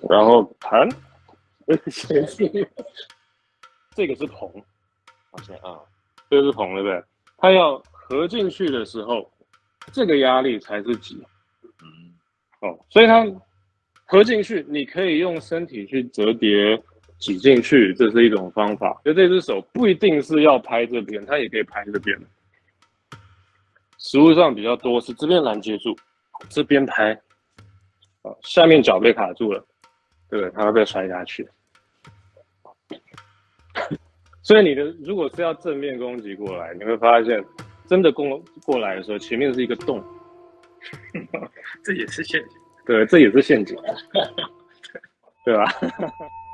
然后盘，这个是棚，好像啊，这个是棚对不对？它要合进去的时候，这个压力才是挤。哦，所以它合进去，你可以用身体去折叠挤进去，这是一种方法。就这只手不一定是要拍这边，它也可以拍这边。实物上比较多是这边拦截住，这边拍，下面脚被卡住了，对不对？它会被摔下去。所以你的如果是要正面攻击过来，你会发现真的攻过来的时候，前面是一个洞， 这也是陷阱。 对，这也是陷阱，对吧？